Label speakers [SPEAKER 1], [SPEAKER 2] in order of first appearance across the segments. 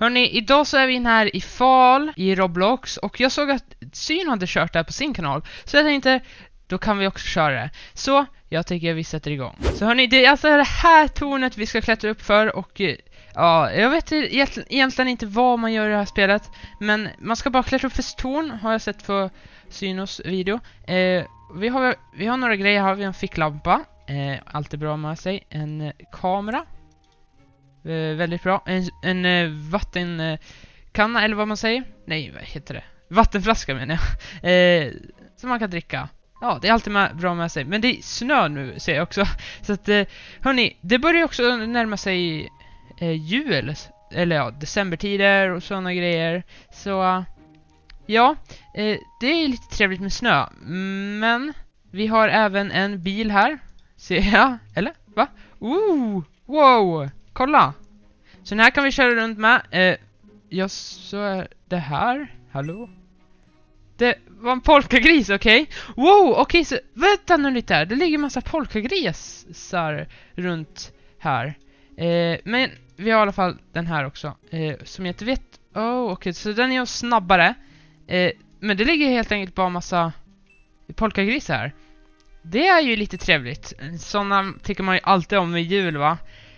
[SPEAKER 1] Hörni, idag så är vi in här i Fall i Roblox. Och jag såg att Syn hade kört det här på sin kanal. Så jag tänkte, då kan vi också köra det. Så jag tänker vi sätter igång. Så hörni, det är alltså det här tornet vi ska klättra upp för. Och ja, jag vet egentligen inte vad man gör i det här spelet. Men man ska bara klättra upp för torn, har jag sett på Synos video. Vi har några grejer här, vi har en ficklampa. Allt är bra med sig. En kamera. Väldigt bra. En vattenkanna, eller vad man säger. Nej, vad heter det? Vattenflaska menar jag. Som man kan dricka. Ja, det är alltid bra med sig. Men det är snö nu, ser jag också. Så att, hörni, det börjar också närma sig jul. Eller ja, decembertider och sådana grejer. Så, ja, det är lite trevligt med snö. Men vi har även en bil här. Ser jag? Eller? Va? Wow! Kolla! Så den här kan vi köra runt med. Så det här. Hallå? Det var en polkagris, okej? Wow, okej, så vänta nu lite här. Det ligger en massa polkagrisar runt här. Men vi har i alla fall den här också. Som jag inte vet. Okej, så den är snabbare. Men det ligger helt enkelt bara en massa polkagrisar här. Det är ju lite trevligt. Sådana tycker man ju alltid om i jul, va?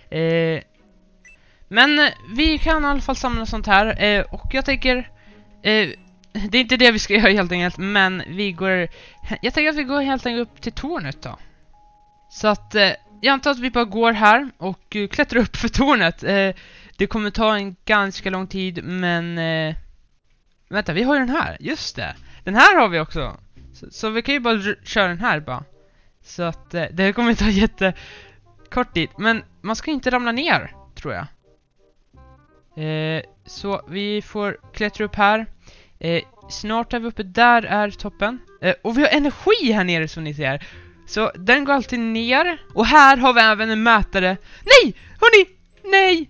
[SPEAKER 1] Men vi kan i alla fall samla sånt här. Och jag tänker... det är inte det vi ska göra helt enkelt. Men jag tänker att vi går helt enkelt upp till tornet då. Så att jag antar att vi bara går här och klättrar upp för tornet. Det kommer ta en ganska lång tid. Men... vänta, vi har ju den här. Just det. Den här har vi också. Så vi kan ju bara köra den här bara. Så att det kommer ta jättekort tid. Men man ska inte ramla ner, tror jag. Så vi får klättra upp här. Snart är vi uppe, där är toppen. Och vi har energi här nere som ni ser. Så den går alltid ner. Och här har vi även en mätare. Nej! Hörni! Nej!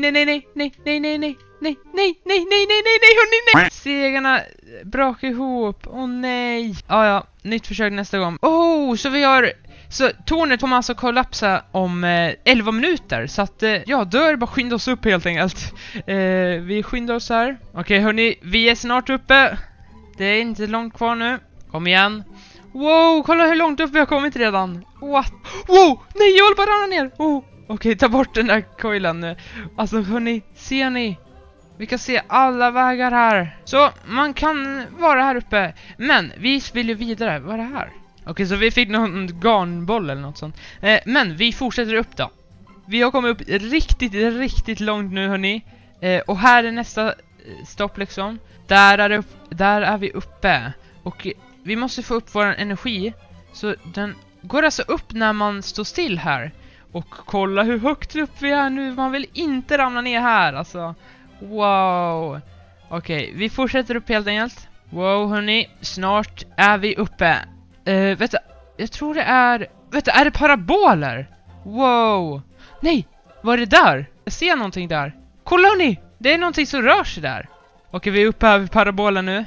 [SPEAKER 1] Nej, hörni, nej! Segarna brakar ihop. Nej. Ja, nytt försök nästa gång. Så vi har... Så tornet kommer alltså kollapsa om 11 minuter. Så att, ja, då är det bara skynda oss upp helt enkelt. Vi skyndar oss här. Okej, hörni, vi är snart uppe. Det är inte långt kvar nu. Kom igen. Wow, kolla hur långt upp vi har kommit redan. What? Wow, nej, jag håller bara ramla ner. Okej, ta bort den där coilen nu. Alltså, hörni, ser ni? Vi kan se alla vägar här. Så man kan vara här uppe. Men vi vill ju vidare. Vad är det här? Okej, så vi fick någon garnboll eller något sånt. Men vi fortsätter upp då. Vi har kommit upp riktigt långt nu, hörni. Och här är nästa stopp liksom. Där är vi uppe. Och vi måste få upp vår energi. Så den går alltså upp när man står still här. Och kolla hur högt upp vi är nu. Man vill inte ramla ner här, alltså. Wow. Okej, vi fortsätter upp helt enkelt. Wow, hörni. Snart är vi uppe. Vet du, jag tror det är... Vet du, är det paraboler? Wow. Nej, vad är det där? Jag ser någonting där. Kolla, hörni. Det är någonting som rör sig där. Okej, vi är uppe här vid parabolen nu.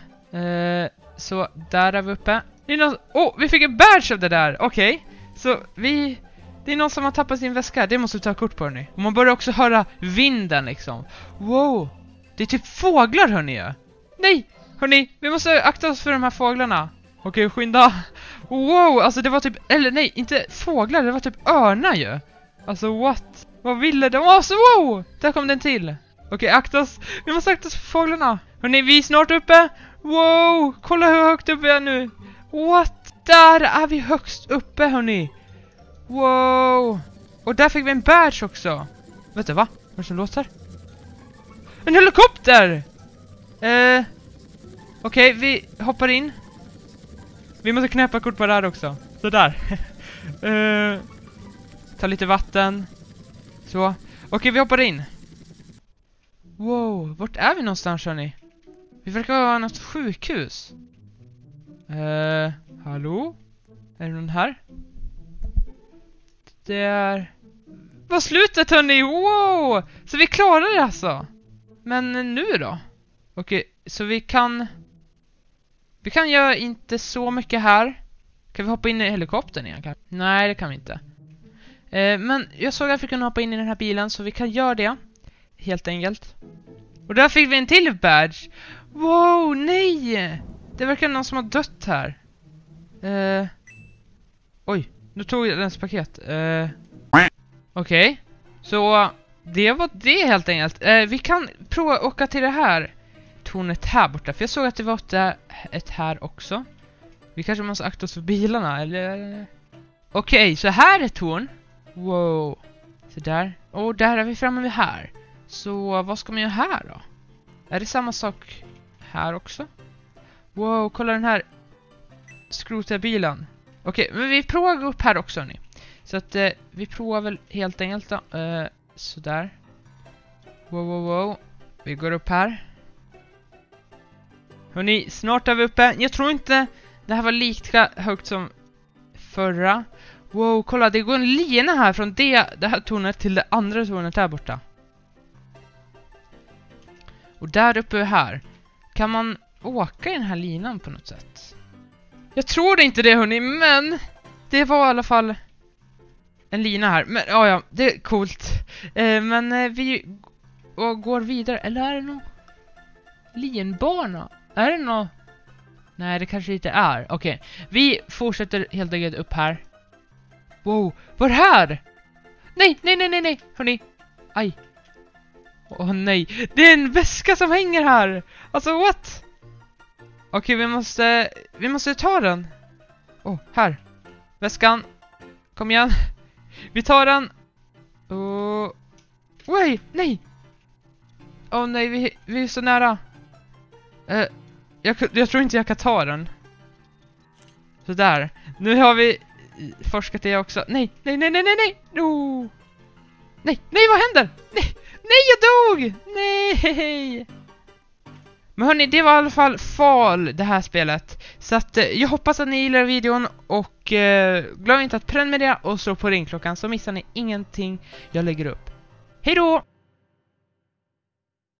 [SPEAKER 1] Så där är vi uppe. Det är någon... vi fick en badge av det där. Okej. Så vi... Det är någon som har tappat sin väska. Det måste vi ta kort på, hörni. Och man börjar också höra vinden liksom. Wow. Det är typ fåglar, hörni. Nej, hörni. Vi måste akta oss för de här fåglarna. Okej, skynda. Wow, alltså det var typ... Eller nej, inte fåglar. Det var typ örnar ju. Alltså, what? Vad ville de? Alltså, wow. Där kom den till. Okej, akta oss. Vi måste akta oss för fåglarna. Hörni, vi är snart uppe. Wow, kolla hur högt upp vi är nu. What? Där är vi högst uppe, hörni. Wow. Och där fick vi en badge också. Vet du, va? Vad är det som låter? En helikopter! Okej, vi hoppar in. Vi måste knäppa kort på det här också. Så där. Ta lite vatten. Så. Okej, vi hoppar in. Wow, vart är vi någonstans, hörni? Vi verkar vara något sjukhus. Hallå? Är det någon här? Det är... Vad slutet, hörni? Wow! Så vi klarar det alltså. Men nu då? Okej, så vi kan göra inte så mycket här. Kan vi hoppa in i helikoptern igen? Nej, det kan vi inte. Men jag såg att vi kunde hoppa in i den här bilen, så vi kan göra det. Helt enkelt. Och där fick vi en till badge. Wow, nej! Det verkar någon som har dött här. Oj, nu tog jag dens paket. Okej. Så det var det helt enkelt. Vi kan prova att åka till det här tornet här borta. För jag såg att det var ett här också. Vi kanske måste akta oss för bilarna, eller? Okej, så här är torn. Wow. Så där. Och där är vi framme vid här. Så vad ska man göra här då? Är det samma sak här också? Wow, kolla den här skrota bilen. Okej, men vi provar att gå upp här också, hörni. Så att vi provar väl helt enkelt då. Sådär. Wow. Vi går upp här. Hörni, snart är vi uppe. Jag tror inte det här var lika högt som förra. Wow, kolla, det går en lina här från det här tornet till det andra tornet där borta. Och där uppe här. Kan man åka i den här linan på något sätt? Jag tror inte det, hörni, men det var i alla fall en lina här. Men ja, det är coolt. Men vi går vidare. Eller är det någon linbana? Är det någon? Nej, det kanske inte är. Okej, vi fortsätter helt enkelt upp här. Wow, vad är det här? Nej, hörni. Aj. Åh nej, det är en väska som hänger här. Alltså, what? Okej, vi måste ta den. Här. Väskan. Kom igen. Vi tar den. Oj, nej. Nej, vi är så nära. Jag tror inte jag kan ta den. Så där. Nu har vi forskat det också. Nej. No. Nej, vad händer? Nej, jag dog. Nej. Men hörni, det var i alla fall Fall, det här spelet. Så att jag hoppas att ni gillar videon. Och glöm inte att prenumerera och slå på ringklockan, så missar ni ingenting jag lägger upp. Hej då!